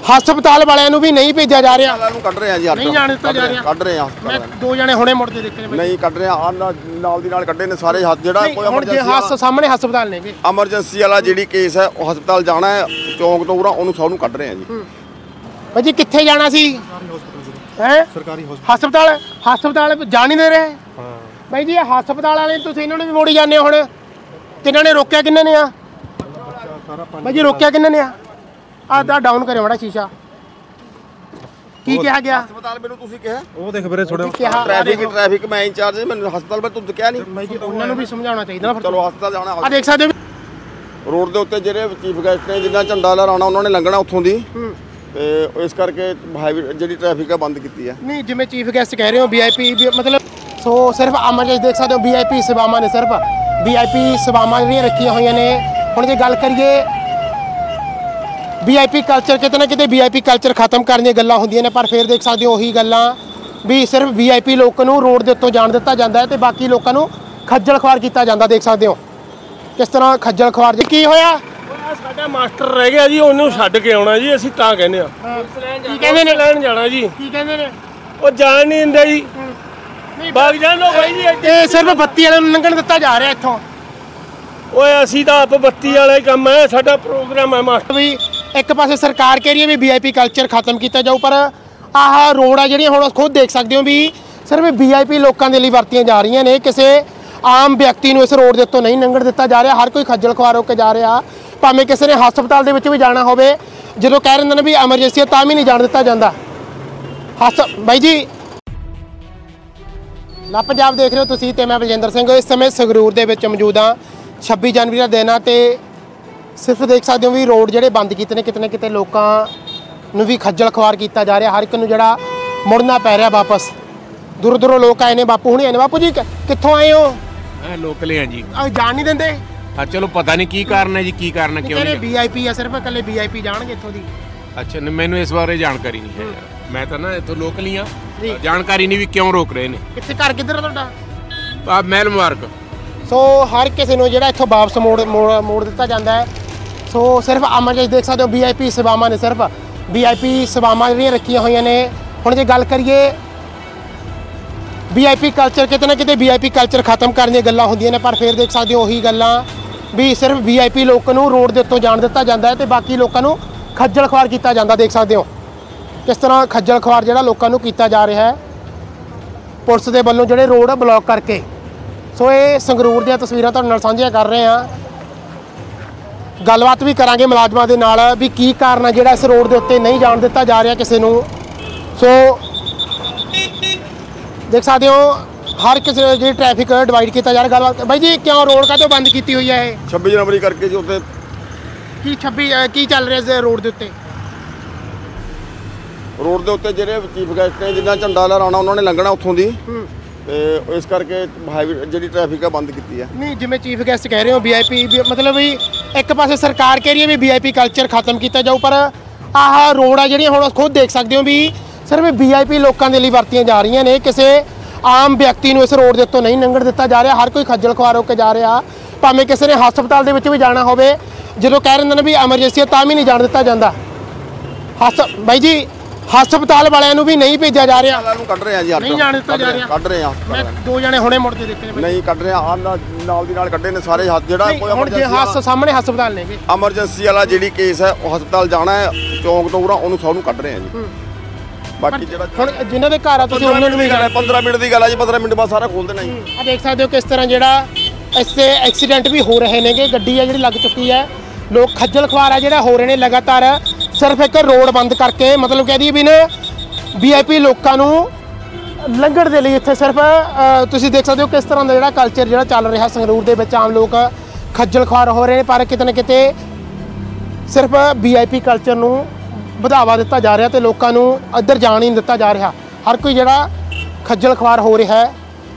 ਹਸਪਤਾਲ ਵਾਲਿਆਂ ਨੂੰ ਵੀ ਨਹੀਂ ਭੇਜਿਆ ਜਾ ਰਿਹਾ। ਕੱਢ ਰਹੇ ਆ ਜੀ, ਨਹੀਂ ਜਾਣ ਦਿੱਤਾ ਜਾ ਰਿਹਾ। ਕੱਢ ਰਹੇ ਆ। ਮੈਂ 2 ਜਣੇ ਹੁਣੇ ਮੁੜਦੇ ਦੇਖੇ ਨੇ। ਨਹੀਂ ਕੱਢ ਰਹੇ ਆ, ਨਾਲ ਦੀ ਨਾਲ ਕੱਢੇ ਨੇ ਸਾਰੇ। ਹੱਥ ਜਿਹੜਾ ਕੋਈ ਐਮਰਜੈਂਸੀ ਸਾਹਮਣੇ ਹਸਪਤਾਲ ਨੇਗੇ, ਐਮਰਜੈਂਸੀ ਵਾਲਾ ਜਿਹੜੀ ਕੇਸ ਹੈ ਉਹ ਹਸਪਤਾਲ ਜਾਣਾ ਹੈ ਚੌਂਕ ਤੋਂ, ਉਹਨੂੰ ਸਭ ਨੂੰ ਕੱਢ ਰਹੇ ਆ ਜੀ। ਭਾਜੀ ਕਿੱਥੇ ਜਾਣਾ ਸੀ? ਹੈ ਸਰਕਾਰੀ ਹਸਪਤਾਲ ਜਾਣ ਨਹੀਂ ਦੇ ਰਹੇ। ਹਾਂ ਬਾਈ ਜੀ, ਇਹ ਹਸਪਤਾਲ ਵਾਲੇ ਤੁਸੀਂ ਇਹਨਾਂ ਨੂੰ ਵੀ ਮੋੜੀ ਜਾਂਦੇ ਹੋ। ਹੁਣ ਕਿਹਨਾਂ ਨੇ ਰੋਕਿਆ? ਕਿਹਨਾਂ ਨੇ ਆ ਬਾਈ ਜੀ ਰੋਕਿਆ? ਕਿਹਨਾਂ ਨੇ ਆ? ਆਹ ਡਾਊਨ ਕਰਿਓ ਮਾੜਾ ਸ਼ੀਸ਼ਾ। ਕੀ ਕਿਹਾ ਗਿਆ? ਹਸਪਤਾਲ ਮੈਨੂੰ ਤੁਸੀਂ ਕਿਹਾ ਉਹ ਦੇਖ ਵੀਰੇ ਥੋੜਾ ਟ੍ਰੈਫਿਕ ਮੈਂ ਇੰਚਾਰਜ ਮੈਨੂੰ ਹਸਪਤਾਲ ਮੈਂ ਤੁਹਾਨੂੰ ਕਿਹਾ ਨਹੀਂ ਬਾਈ ਜੀ, ਉਹਨਾਂ ਨੂੰ ਵੀ ਸਮਝਾਉਣਾ ਚਾਹੀਦਾ ਨਾ। ਚਲੋ ਹਸਪਤਾਲ ਜਾਣਾ। ਆ ਦੇਖ ਸਕਦੇ ਹੋ ਰੋਡ ਦੇ ਉੱਤੇ ਜਿਹੜੇ ਚੀਫ ਗੈਸਟ ਨੇ ਜਿੰਨਾ ਝੰਡਾ ਲਹਿਰਾਉਣਾ ਉਹਨਾਂ ਨੇ ਲੰਘਣਾ ਉੱਥੋਂ ਦੀ, ਤੇ ਇਸ ਕਰਕੇ ਜਿਹੜੀ ਟ੍ਰੈਫਿਕ ਆ ਬੰਦ ਕੀਤੀ ਹੈ। ਨਹੀਂ ਜਿਵੇਂ ਚੀਫ ਗੈਸਟ ਕਹਿ ਰਹੇ ਹੋ VIP ਮਤਲਬ ਸੋ ਸਿਰਫ ਐਮਰਜੈਂਸੀ ਦੇਖ ਸਕਦੇ ਹੋ VIP ਸੇਵਾਵਾਂ ਨੇ, ਸਿਰਫ VIP ਸੇਵਾਵਾਂ ਜਿਹੜੀਆਂ ਰੱਖੀਆਂ ਹੋਈਆਂ ਨੇ। ਹੁਣ ਜੇ ਗੱਲ ਕਰੀਏ VIP ਕਲਚਰ, ਕਿਤੇ ਨਾ ਕਿਤੇ VIP ਕਲਚਰ ਖਤਮ ਕਰਨ ਦੀਆਂ ਗੱਲਾਂ ਹੁੰਦੀਆਂ ਨੇ, ਪਰ ਫਿਰ ਦੇਖ ਸਕਦੇ ਹੋ ਉਹੀ ਗੱਲਾਂ ਵੀ ਸਿਰਫ VIP ਲੋਕਾਂ ਨੂੰ ਰੋਡ ਦੇ ਉੱਤੋਂ ਜਾਣ ਦਿੱਤਾ ਜਾਂਦਾ ਹੈ ਤੇ ਬਾਕੀ ਲੋਕਾਂ ਨੂੰ ਖੱਜਲ ਖੁਆਰ ਕੀਤਾ ਜਾਂਦਾ। ਦੇਖ ਸਕਦੇ ਹੋ ਕਿਸ ਤਰ੍ਹਾਂ ਖੱਜਲ ਖੁਆਰ। ਜੀ ਕੀ ਹੋਇਆ? ਸਾਡਾ ਮਾਸਟਰ ਰਹਿ ਗਿਆ ਜੀ, ਉਹਨੂੰ ਛੱਡ ਕੇ ਆਉਣਾ ਜੀ। ਅਸੀਂ ਤਾਂ ਕਹਿੰਦੇ ਆ ਕੀ ਕਹਿੰਦੇ ਨੇ? ਲੈਣ ਜਾਣਾ ਜੀ। ਕੀ ਕਹਿੰਦੇ ਨੇ? ਉਹ ਜਾਣ ਨਹੀਂ ਦਿੰਦੇ ਜੀ। ਬਾਗ ਜਾਣੋ ਬਾਈ ਜੀ, ਇਹ ਸਿਰਫ ਬੱਤੀ ਵਾਲਿਆਂ ਨੂੰ ਲੰਘਣ ਦਿੱਤਾ ਜਾ ਰਿਹਾ ਇੱਥੋਂ। ਓਏ ਅਸੀਂ ਤਾਂ ਆਪ ਬੱਤੀ ਵਾਲਾ ਹੀ ਕੰਮ ਹੈ, ਸਾਡਾ ਪ੍ਰੋਗਰਾਮ ਹੈ ਮਾਸਟਰ। ਵੀ ਇੱਕ ਪਾਸੇ ਸਰਕਾਰ ਕਹਿ ਰਹੀ ਹੈ ਵੀ VIP ਕਲਚਰ ਖਤਮ ਕੀਤਾ ਜਾਊ, ਪਰ ਆਹ ਰੋਡ ਆ ਜਿਹੜੀਆਂ ਹੁਣ ਖੁਦ ਦੇਖ ਸਕਦੇ ਹੋ ਵੀ ਸਿਰਫ VIP ਲੋਕਾਂ ਦੇ ਲਈ ਵਰਤੀਆਂ ਜਾ ਰਹੀਆਂ ਨੇ। ਕਿਸੇ ਆਮ ਵਿਅਕਤੀ ਨੂੰ ਇਸ ਰੋਡ ਦੇ ਉੱਤੋਂ ਨਹੀਂ ਲੰਘਣ ਦਿੱਤਾ ਜਾ ਰਿਹਾ। ਹਰ ਕੋਈ ਖੱਜਲ ਖੁਆਰ ਹੋ ਕੇ ਜਾ ਰਿਹਾ, ਭਾਵੇਂ ਕਿਸੇ ਨੇ ਹਸਪਤਾਲ ਦੇ ਵਿੱਚ ਵੀ ਜਾਣਾ ਹੋਵੇ। ਜਦੋਂ ਕਹਿ ਰਹੇ ਨੇ ਵੀ ਐਮਰਜੈਂਸੀ ਤਾਂ ਵੀ ਨਹੀਂ ਜਾਣ ਦਿੱਤਾ ਜਾਂਦਾ। ਬਾਈ ਜੀ ਨਾ ਪੰਜਾਬ ਦੇਖ ਰਹੇ ਹੋ ਤੁਸੀਂ ਤੇ ਮੈਂ ਬਲਜਿੰਦਰ ਸਿੰਘ। ਇਸ ਸਮੇਂ ਸੰਗਰੂਰ ਦੇ ਵਿੱਚ ਮੌਜੂਦ ਹਾਂ। 26 ਜਨਵਰੀ ਦਾ ਦਿਨ ਆ ਤੇ ਸਿਰਫ ਦੇਖ ਸਕਦੇ ਹੋ ਵੀ ਰੋਡ ਜਿਹੜੇ ਬੰਦ ਕੀਤੇ ਨੇ, ਕਿਤੇ ਨਾ ਕਿਤੇ ਲੋਕਾਂ ਨੂੰ ਵੀ ਖੱਜਲ ਖੁਆਰ ਕੀਤਾ ਜਾ ਰਿਹਾ। ਹਰ ਇੱਕ ਨੂੰ ਜਿਹੜਾ ਮੁੜਨਾ ਪੈ ਰਿਹਾ ਵਾਪਸ। ਦੂਰੋਂ ਦੂਰੋਂ ਲੋਕ ਆਏ ਨੇ। ਬਾਪੂ ਹੁਣੀ ਆਏ ਨੇ। ਬਾਪੂ ਜੀ ਕਿੱਥੋਂ ਆਏ ਹੋ? ਲੋਕਲ ਆ ਜੀ। ਜਾਣ ਨਹੀਂ ਦਿੰਦੇ? ਹਾਂ ਚਲੋ ਪਤਾ ਨਹੀਂ ਕੀ ਕਾਰਨ ਹੈ ਜੀ, ਕੀ ਕਾਰਨ ਕਿਉਂ ਨਹੀਂ? VIP ਆ, ਸਿਰਫ ਇਕੱਲੇ VIP ਜਾਣਗੇ ਇੱਥੋਂ ਦੀ। ਅੱਛਾ ਮੈਨੂੰ ਇਸ ਬਾਰੇ ਜਾਣਕਾਰੀ ਨਹੀਂ ਹੈ ਯਾਰ। ਮੈਂ ਤਾਂ ਨਾ ਇੱਥੋਂ ਲੋਕਲ ਹੀ ਆ, ਜਾਣਕਾਰੀ ਨਹੀਂ ਵੀ ਕਿਉਂ ਰੋਕ ਰਹੇ ਨੇ। ਕਿੱਥੇ ਘਰ ਕਿੱਧਰ ਆ ਤੁਹਾਡਾ? ਆ ਮਹਿਲ ਮੁਬਾਰਕ। ਸੋ ਹਰ ਕਿਸੇ ਨੂੰ ਜਿਹੜਾ ਇੱਥੋਂ ਵਾਪਸ ਮੋੜ ਦਿੱਤਾ ਜਾਂਦਾ ਹੈ। ਸੋ ਸਿਰਫ ਐਮਰਜੈਂਸੀ ਦੇਖ ਸਕਦੇ ਹੋ VIP ਸੇਵਾਵਾਂ ਨੇ, ਸਿਰਫ VIP ਸੇਵਾਵਾਂ ਜਿਹੜੀਆਂ ਰੱਖੀਆਂ ਹੋਈਆਂ ਨੇ। ਹੁਣ ਜੇ ਗੱਲ ਕਰੀਏ VIP ਕਲਚਰ, ਕਿਤੇ ਨਾ ਕਿਤੇ VIP ਕਲਚਰ ਖਤਮ ਕਰਨ ਦੀਆਂ ਗੱਲਾਂ ਹੁੰਦੀਆਂ ਨੇ, ਪਰ ਫਿਰ ਦੇਖ ਸਕਦੇ ਹੋ ਉਹੀ ਗੱਲਾਂ ਵੀ ਸਿਰਫ VIP ਲੋਕਾਂ ਨੂੰ ਰੋਡ ਦੇ ਉੱਤੋਂ ਜਾਣ ਦਿੱਤਾ ਜਾਂਦਾ ਹੈ ਤੇ ਬਾਕੀ ਲੋਕਾਂ ਨੂੰ ਖੱਜਲ ਖੁਆਰ ਕੀਤਾ ਜਾਂਦਾ। ਦੇਖ ਸਕਦੇ ਹੋ ਕਿਸ ਤਰ੍ਹਾਂ ਖੱਜਲ ਖੁਆਰ ਜਿਹੜਾ ਲੋਕਾਂ ਨੂੰ ਕੀਤਾ ਜਾ ਰਿਹਾ ਹੈ ਪੁਲਿਸ ਦੇ ਵੱਲੋਂ, ਜਿਹੜੇ ਰੋਡ ਬਲੌਕ ਕਰਕੇ। ਸੋ ਇਹ ਸੰਗਰੂਰ ਦੀਆਂ ਤਸਵੀਰਾਂ ਤੁਹਾਡੇ ਨਾਲ ਸਾਂਝੀਆਂ ਕਰ ਰਹੇ ਹਾਂ। ਗੱਲਬਾਤ ਵੀ ਕਰਾਂਗੇ ਮੁਲਾਜ਼ਮਾਂ ਦੇ ਨਾਲ ਵੀ ਕੀ ਕਾਰਨ ਹੈ ਜਿਹੜਾ ਇਸ ਰੋਡ ਦੇ ਉੱਤੇ ਨਹੀਂ ਜਾਣ ਦਿੱਤਾ ਜਾ ਰਿਹਾ ਕਿਸੇ ਨੂੰ। ਸੋ ਦੇਖ ਸਕਦੇ ਹੋ ਹਰ ਕਿਸੇ ਜਿਹੜੀ ਟ੍ਰੈਫਿਕ ਡਿਵਾਈਡ ਕੀਤਾ ਜਾ ਰਿਹਾ। ਗੱਲਬਾਤ ਬਾਈ ਜੀ ਕਿਉਂ ਰੋਡ ਕਾਹਤੋਂ ਬੰਦ ਕੀਤੀ ਹੋਈ ਹੈ? ਇਹ 26 ਜਨਵਰੀ ਕਰਕੇ ਜੀ। ਉੱਤੇ ਕੀ 26 ਕੀ ਚੱਲ ਰਿਹਾ ਇਸ ਰੋਡ ਦੇ ਉੱਤੇ? ਰੋਡ ਦੇ ਉੱਤੇ ਜਿਹੜੇ ਚੀਫ ਗੈਸਟ ਨੇ ਜਿੰਨਾ ਝੰਡਾ ਲਹਿਰਾਉਣਾ ਉਹਨਾਂ ਨੇ ਲੰਘਣਾ ਉੱਥੋਂ ਦੀ, ਤੇ ਇਸ ਕਰਕੇ ਜਿਹੜੀ ਟ੍ਰੈਫਿਕ ਆ ਬੰਦ ਕੀਤੀ ਹੈ। ਨਹੀਂ ਜਿਵੇਂ ਚੀਫ ਗੈਸਟ ਕਹਿ ਰਹੇ ਹੋ VIP ਮਤਲਬ ਵੀ ਇੱਕ ਪਾਸੇ ਸਰਕਾਰ ਕਹਿ ਰਹੀ ਹੈ ਵੀ VIP ਕਲਚਰ ਖਤਮ ਕੀਤਾ ਜਾਊ, ਪਰ ਆਹ ਰੋਡ ਆ ਜਿਹੜੀਆਂ ਹੁਣ ਖੁਦ ਦੇਖ ਸਕਦੇ ਹੋ ਵੀ ਸਿਰਫ VIP ਲੋਕਾਂ ਦੇ ਲਈ ਵਰਤੀਆਂ ਜਾ ਰਹੀਆਂ ਨੇ। ਕਿਸੇ ਆਮ ਵਿਅਕਤੀ ਨੂੰ ਇਸ ਰੋਡ ਦੇ ਉੱਤੋਂ ਨਹੀਂ ਲੰਘਣ ਦਿੱਤਾ ਜਾ ਰਿਹਾ। ਹਰ ਕੋਈ ਖੱਜਲ ਖੁਆਰ ਹੋ ਕੇ ਜਾ ਰਿਹਾ, ਭਾਵੇਂ ਕਿਸੇ ਨੇ ਹਸਪਤਾਲ ਦੇ ਵਿੱਚ ਵੀ ਜਾਣਾ ਹੋਵੇ। ਜਦੋਂ ਕਹਿ ਰਹੇ ਨੇ ਵੀ ਐਮਰਜੈਂਸੀ ਤਾਂ ਵੀ ਨਹੀਂ ਜਾਣ ਦਿੱਤਾ ਜਾਂਦਾ। ਬਾਈ ਜੀ ਹਸਪਤਾਲ ਵਾਲਿਆਂ ਨੂੰ ਵੀ ਨਹੀਂ ਭੇਜਿਆ ਜਾ ਰਿਹਾ। ਕੱਢ ਰਹੇ ਆ ਜੀ, ਨਹੀਂ ਜਾਣ ਦਿੱਤਾ ਜਾ ਰਿਹਾ। ਕੱਢ ਰਹੇ ਆ। ਮੈਂ 2 ਜਣੇ ਹੁਣੇ ਮੁੜਦੇ ਦੇਖੇ ਨੇ। ਨਹੀਂ ਕੱਢ ਰਹੇ ਆ, ਨਾਲ ਦੀ ਨਾਲ ਕੱਢੇ ਨੇ ਸਾਰੇ। ਹੱਥ ਜਿਹੜਾ ਹੁਣ ਜੇ ਸਾਹਮਣੇ ਹਸਪਤਾਲ ਨੇਗੇ, ਐਮਰਜੈਂਸੀ ਵਾਲਾ ਜਿਹੜੀ ਕੇਸ ਹੈ ਉਹ ਹਸਪਤਾਲ ਜਾਣਾ ਹੈ ਚੌਂਕ ਤੋਂ, ਉਹਨੂੰ ਸਭ ਨੂੰ ਕੱਢ ਰਹੇ ਆ ਜੀ। ਬਾਕੀ ਜਿਹੜਾ ਹੁਣ ਜਿਨ੍ਹਾਂ ਦੇ ਘਰ ਆ ਤੁਸੀਂ ਉਹਨਾਂ ਨੂੰ ਵੀ 15 ਮਿੰਟ ਦੀ ਗੱਲ ਆ ਜੀ। 15 ਮਿੰਟ ਬਾਅਦ ਸਾਰਾ ਖੋਲ ਦੇਣਾ ਜੀ। ਆ ਦੇਖ ਸਕਦੇ ਹੋ ਕਿਸ ਤਰ੍ਹਾਂ ਜਿਹੜਾ ਇੱਥੇ ਐਕਸੀਡੈਂਟ ਵੀ ਹੋ ਰਹੇ ਨੇਗੇ। ਗੱਡੀ ਆ ਜਿਹੜੀ ਲੱਗ ਚੁੱਕੀ ਹੈ। ਲੋਕ ਖੱਜਲ ਖੁਆਰ ਆ ਜਿਹੜਾ ਹੋ ਰਹੇ ਨੇ ਲਗਾਤਾਰ। ਸਿਰਫ ਇੱਕ ਰੋਡ ਬੰਦ ਕਰਕੇ ਮਤਲਬ ਕਹਿ ਦਈਏ ਵੀ ਨਾ VIP ਲੋਕਾਂ ਨੂੰ ਲੰਘਣ ਦੇ ਲਈ ਇੱਥੇ ਸਿਰਫ ਤੁਸੀਂ ਦੇਖ ਸਕਦੇ ਹੋ ਕਿਸ ਤਰ੍ਹਾਂ ਦਾ ਜਿਹੜਾ ਕਲਚਰ ਜਿਹੜਾ ਚੱਲ ਰਿਹਾ ਸੰਗਰੂਰ ਦੇ ਵਿੱਚ। ਆਮ ਲੋਕ ਖੱਜਲ ਖੁਆਰ ਹੋ ਰਹੇ ਨੇ, ਪਰ ਕਿਤੇ ਨਾ ਕਿਤੇ ਸਿਰਫ VIP ਕਲਚਰ ਨੂੰ ਵਧਾਵਾ ਦਿੱਤਾ ਜਾ ਰਿਹਾ ਤੇ ਲੋਕਾਂ ਨੂੰ ਇੱਧਰ ਜਾਣ ਹੀ ਨਹੀਂ ਦਿੱਤਾ ਜਾ ਰਿਹਾ। ਹਰ ਕੋਈ ਜਿਹੜਾ ਖੱਜਲ ਖੁਆਰ ਹੋ ਰਿਹਾ ਹੈ।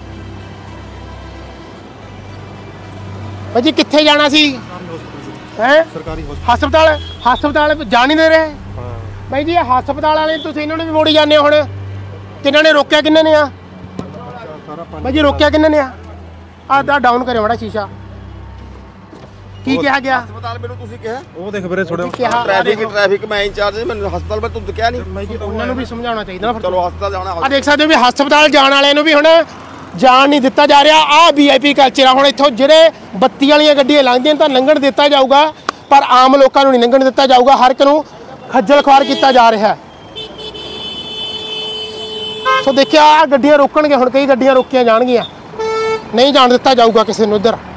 ਭਾਈ ਜੀ ਕਿੱਥੇ ਜਾਣਾ ਸੀ? ਹੈ ਸਰਕਾਰੀ ਹਸਪਤਾਲ ਜਾਣ ਨਹੀਂ ਦੇ ਰਹੇ। ਬਾਈ ਜੀ ਇਹ ਹਸਪਤਾਲ ਵਾਲੇ ਤੁਸੀਂ ਇਹਨਾਂ ਨੂੰ ਵੀ ਮੋੜੀ ਜਾਂਦੇ ਹੋ। ਹੁਣ ਕਿਹਨਾਂ ਨੇ ਰੋਕਿਆ? ਕਿਹਨਾਂ ਨੇ ਆ ਬਾਈ ਜੀ ਰੋਕਿਆ? ਕਿਹਨਾਂ ਨੇ ਆ? ਆਹ ਡਾਊਨ ਕਰਿਓ ਮਾੜਾ ਸ਼ੀਸ਼ਾ। ਕੀ ਕਿਹਾ ਗਿਆ? ਹਸਪਤਾਲ ਮੈਨੂੰ ਤੁਸੀਂ ਕਿਹਾ ਉਹ ਦੇਖ ਵੀਰੇ ਥੋੜਾ ਕਿਹਾ ਟ੍ਰੈਫਿਕ ਮੈਂ ਇੰਚਾਰਜ ਮੈਨੂੰ ਹਸਪਤਾਲ ਬਾਰੇ ਤੁਹਾਨੂੰ ਕਿਹਾ ਨਹੀਂ। ਬਾਈ ਜੀ ਉਹਨਾਂ ਨੂੰ ਵੀ ਸਮਝਾਉਣਾ ਚਾਹੀਦਾ ਨਾ। ਚਲੋ ਹਸਪਤਾਲ ਜਾਣਾ ਆ ਦੇਖ ਸਕਦੇ ਹੋ ਵੀ ਹਸਪਤਾਲ ਜਾਣ ਵਾਲਿਆਂ ਨੂੰ ਵੀ ਹੁਣ ਜਾਣ ਨਹੀਂ ਦਿੱਤਾ ਜਾ ਰਿਹਾ। ਆਹ VIP ਕਲਚਰ ਆ। ਹੁਣ ਇੱਥੋਂ ਜਿਹੜੇ ਬੱਤੀ ਵਾਲੀਆਂ ਗੱਡੀਆਂ ਲੰਘਦੀਆਂ ਤਾਂ ਲੰਘਣ ਦਿੱਤਾ ਜਾਊਗਾ, ਪਰ ਆਮ ਲੋਕਾਂ ਨੂੰ ਨਹੀਂ ਲੰਘਣ ਦਿੱਤਾ ਜਾਊਗਾ। ਹਰ ਇੱਕ ਨੂੰ ਖੱਜਲ ਖੁਆਰ ਕੀਤਾ ਜਾ ਰਿਹਾ ਹੈ। ਸੋ ਦੇਖਿਆ ਆ ਗੱਡੀਆਂ ਰੋਕਣਗੇ, ਹੁਣ ਕਈ ਗੱਡੀਆਂ ਰੋਕੀਆਂ ਜਾਣਗੀਆਂ, ਨਹੀਂ ਜਾਣ ਦਿੱਤਾ ਜਾਊਗਾ ਕਿਸੇ ਨੂੰ ਇੱਧਰ।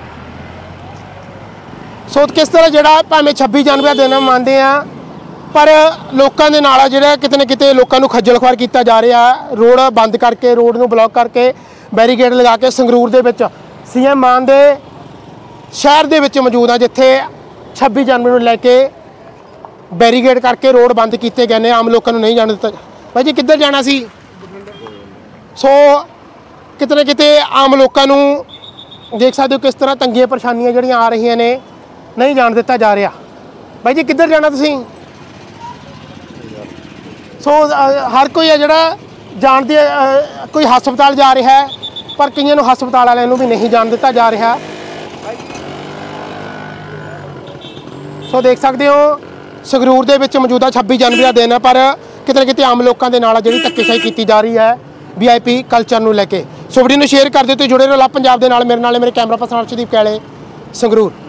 ਸੋ ਕਿਸ ਤਰ੍ਹਾਂ ਜਿਹੜਾ ਭਾਵੇਂ 26 ਜਨਵਰੀ ਦਾ ਦਿਨ ਮੰਨਦੇ ਆ, ਪਰ ਲੋਕਾਂ ਦੇ ਨਾਲ ਜਿਹੜਾ ਕਿਤੇ ਨਾ ਕਿਤੇ ਲੋਕਾਂ ਨੂੰ ਖੱਜਲ ਖੁਆਰ ਕੀਤਾ ਜਾ ਰਿਹਾ। ਰੋਡ ਬੰਦ ਕਰਕੇ, ਰੋਡ ਨੂੰ ਬਲੌਕ ਕਰਕੇ, ਬੈਰੀਕੇਡ ਲਗਾ ਕੇ ਸੰਗਰੂਰ ਦੇ ਵਿੱਚ CM ਮਾਨ ਦੇ ਸ਼ਹਿਰ ਦੇ ਵਿੱਚ ਮੌਜੂਦ ਆ, ਜਿੱਥੇ 26 ਜਨਵਰੀ ਨੂੰ ਲੈ ਕੇ ਬੈਰੀਕੇਡ ਕਰਕੇ ਰੋਡ ਬੰਦ ਕੀਤੇ ਗਏ ਨੇ, ਆਮ ਲੋਕਾਂ ਨੂੰ ਨਹੀਂ ਜਾਣ ਦਿੱਤਾ। ਭਾਈ ਜੀ ਕਿੱਧਰ ਜਾਣਾ ਸੀ? ਸੋ ਕਿਤੇ ਨਾ ਕਿਤੇ ਆਮ ਲੋਕਾਂ ਨੂੰ ਦੇਖ ਸਕਦੇ ਹੋ ਕਿਸ ਤਰ੍ਹਾਂ ਤੰਗੀਆਂ ਪਰੇਸ਼ਾਨੀਆਂ ਜਿਹੜੀਆਂ ਆ ਰਹੀਆਂ ਨੇ, ਨਹੀਂ ਜਾਣ ਦਿੱਤਾ ਜਾ ਰਿਹਾ। ਭਾਈ ਜੀ ਕਿੱਧਰ ਜਾਣਾ ਤੁਸੀਂ? ਸੋ ਹਰ ਕੋਈ ਹੈ ਜਿਹੜਾ ਜਾਣਦੇ, ਕੋਈ ਹਸਪਤਾਲ ਜਾ ਰਿਹਾ ਹੈ, ਪਰ ਕਈਆਂ ਨੂੰ ਹਸਪਤਾਲ ਵਾਲਿਆਂ ਨੂੰ ਵੀ ਨਹੀਂ ਜਾਣ ਦਿੱਤਾ ਜਾ ਰਿਹਾ। ਸੋ ਦੇਖ ਸਕਦੇ ਹੋ ਸੰਗਰੂਰ ਦੇ ਵਿੱਚ ਮੌਜੂਦਾ 26 ਜਨਵਰੀ ਦਾ ਦਿਨ ਹੈ, ਪਰ ਕਿਤੇ ਨਾ ਕਿਤੇ ਆਮ ਲੋਕਾਂ ਦੇ ਨਾਲ ਜਿਹੜੀ ਧੱਕੇਸ਼ਾਹੀ ਕੀਤੀ ਜਾ ਰਹੀ ਹੈ VIP ਕਲਚਰ ਨੂੰ ਲੈ ਕੇ। ਸੋ ਵੀਡੀਓ ਨੂੰ ਸ਼ੇਅਰ ਕਰ ਦਿਓ ਤੇ ਜੁੜੇ ਰਹੋ ਲਵ ਪੰਜਾਬ ਦੇ ਨਾਲ। ਮੇਰੇ ਨਾਲ ਮੇਰੇ ਕੈਮਰਾ ਪਰਸਨ ਅਰਸ਼ਦੀਪ ਕੈਲੇ, ਸੰਗਰੂਰ।